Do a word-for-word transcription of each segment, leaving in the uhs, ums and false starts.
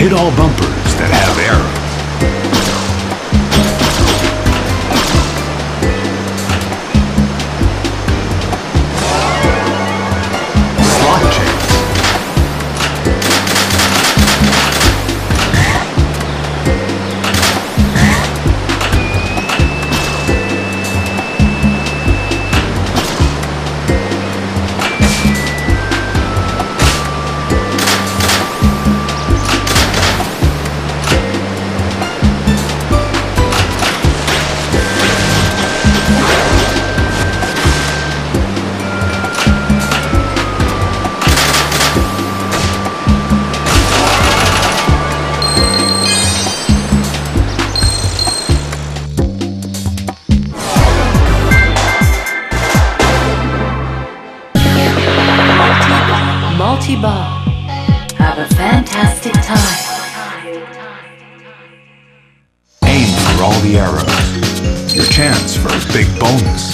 Hit all bumpers that have arrows. Slot chance. Multi-ball. Have a fantastic time. Aim for all the arrows. Your chance for a big bonus.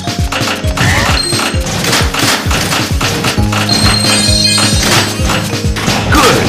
Good!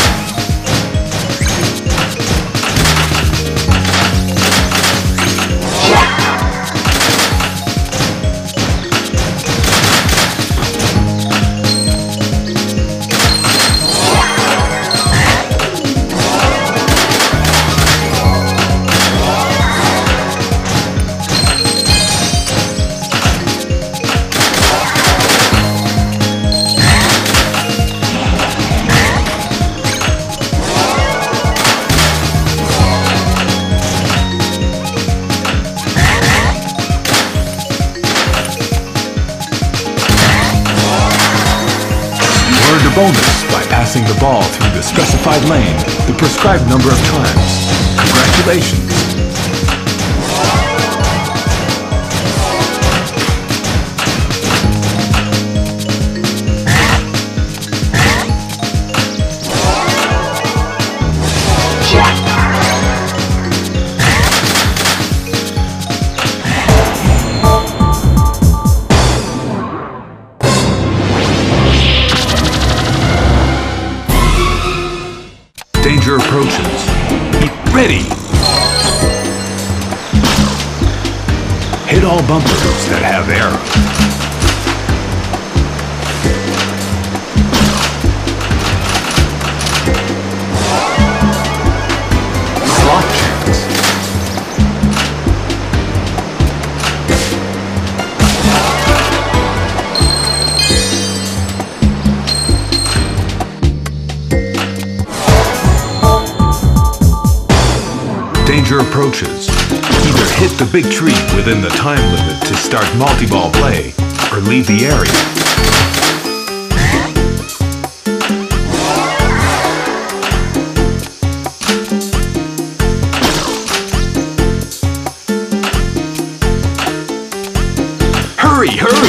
A bonus by passing the ball through the specified lane the prescribed number of times. Congratulations! Danger approaches. Be ready! Hit all bumpers that have arrows. Slot chance. Danger approaches. Either hit the big tree within the time limit to start multi-ball play, or leave the area. Hurry, hurry!